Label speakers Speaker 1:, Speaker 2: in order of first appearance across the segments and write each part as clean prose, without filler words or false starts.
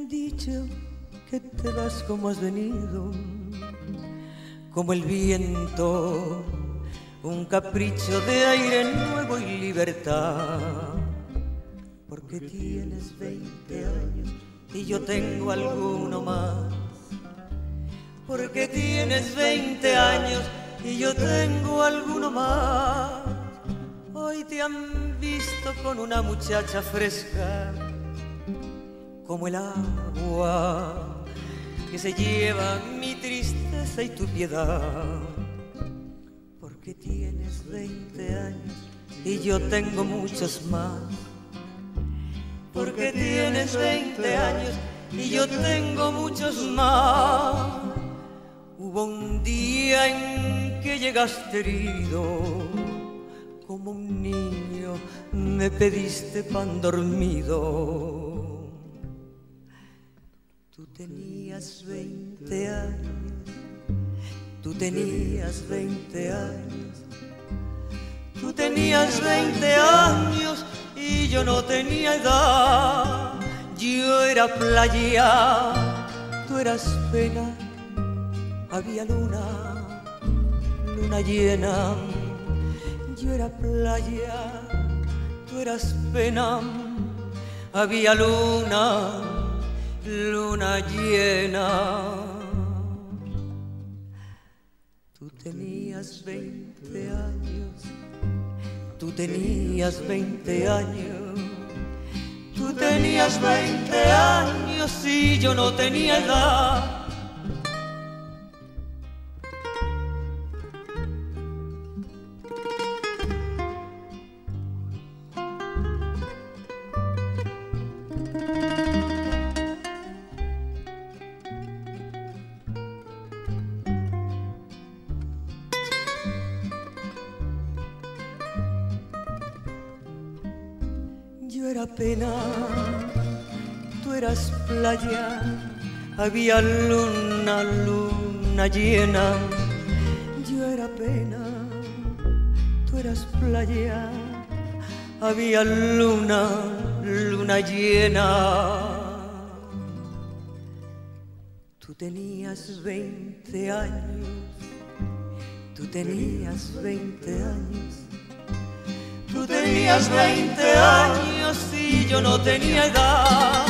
Speaker 1: han dicho que te vas como has venido, como el viento, un capricho de aire nuevo y libertad. Porque tienes 20 años y yo tengo alguno más. Porque tienes 20 años y yo tengo alguno más. Hoy te han visto con una muchacha fresca, como el agua que se lleva mi tristeza y tu piedad. Porque tienes 20 años y yo tengo muchos más. Porque tienes 20 años y yo tengo muchos más. Hubo un día en que llegaste herido, como un niño me pediste pan dormido. Tú tenías 20 años, tú tenías 20 años, tú tenías 20 años y yo no tenía edad. Yo era playa, tú eras pena, había luna, luna llena. Yo era playa, tú eras pena, había luna, luna llena. Tú tenías 20 años, tú tenías 20 años, tú tenías 20 años y yo no tenía edad. Yo era pena, tú eras playa, había luna, luna llena. Yo era pena, tú eras playa, había luna, luna llena. Tú tenías 20 años, tú tenías 20 años, tú tenías 20 años y yo no tenía edad.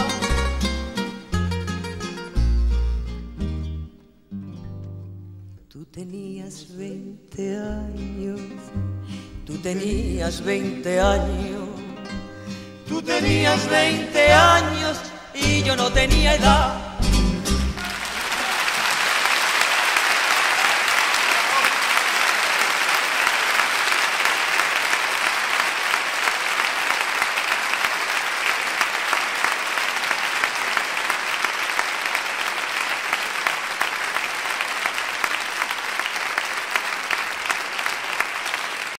Speaker 1: Tú tenías 20 años, tú tenías 20 años, tú tenías 20 años y yo no tenía edad.